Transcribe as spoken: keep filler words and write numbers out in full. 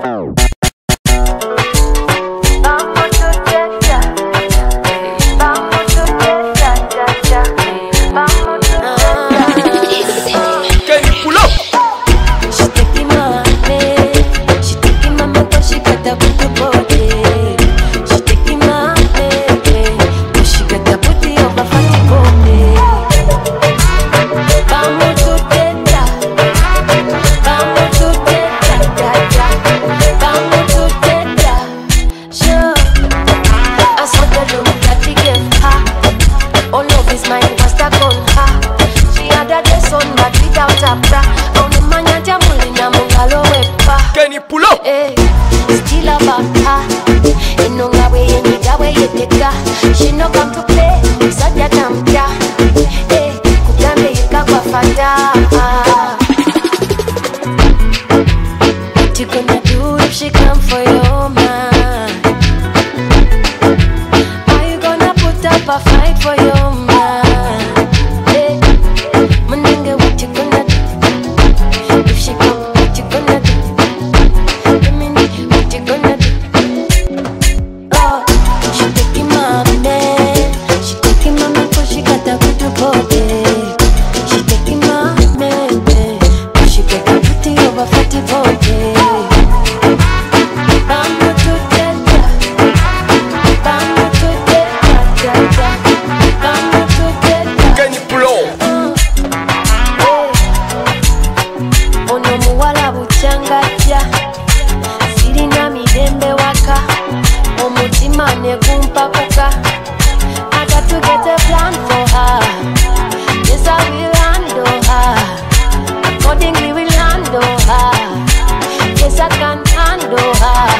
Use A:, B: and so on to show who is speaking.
A: She no come to play, Sadia Tamta. Hey, Kugambe Yikakwa Fata. What you gonna do if she come for your man? Are you gonna put up a fight for your man? Hey, Mandinga, what you gonna do? If she come, what you gonna do? Let me know, what you gonna do? Oh, she taking my man. She taking my man 'cause she got a good body. She taking my man, but she got a pretty over fatty body. Bamba to teta, bamba to teta, teta, bamba to teta.
B: Can you blow?
A: Ono muwala buchangaja, sirina mirembe waka, omutima negumpakuka. I got to get a plan for her. Yes, I will handle her. Accordingly, we'll handle her. Yes, I can handle her.